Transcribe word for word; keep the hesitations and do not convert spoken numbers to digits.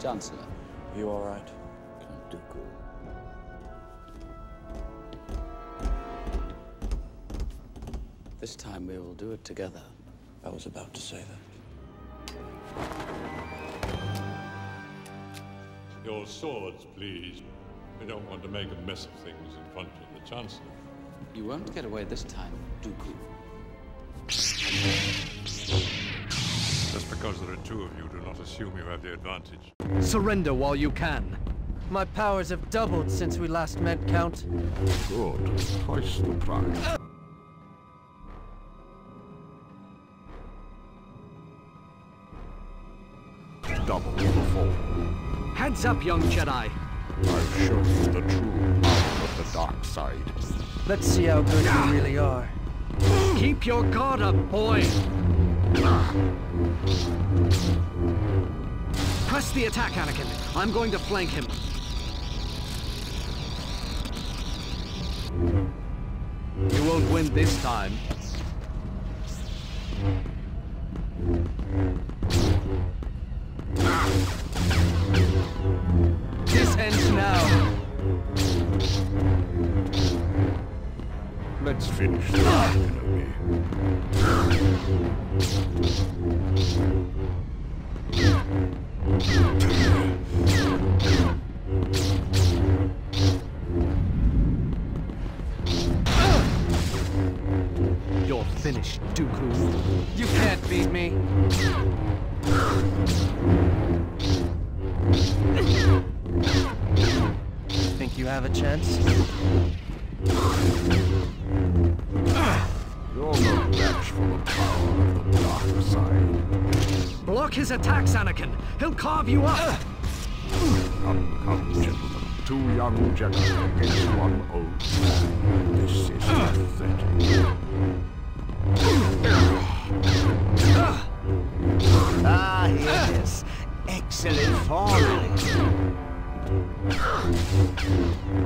Chancellor. You all right? Count Dooku. This time we will do it together. I was about to say that. Your swords, please. We don't want to make a mess of things in front of the Chancellor. You won't get away this time, Dooku. Just because there are two of you, do not assume you have the advantage. Surrender while you can. My powers have doubled since we last met, Count. Good. Twice the price. Double the fall. Heads up, young Jedi. I've shown you the true power of the dark side. Let's see how good you really are. Keep your guard up, boy. Press the attack, Anakin. I'm going to flank him. You won't win this time. This ends now. Let's finish this enemy. You're finished, Dooku. You can't beat me. Think you have a chance? You're no match for the power of the dark side. Block his attacks, Anakin. He'll carve you up. Come, come, gentlemen. Two young Jedi against one old man. This is pathetic. Ah, yes. Excellent form.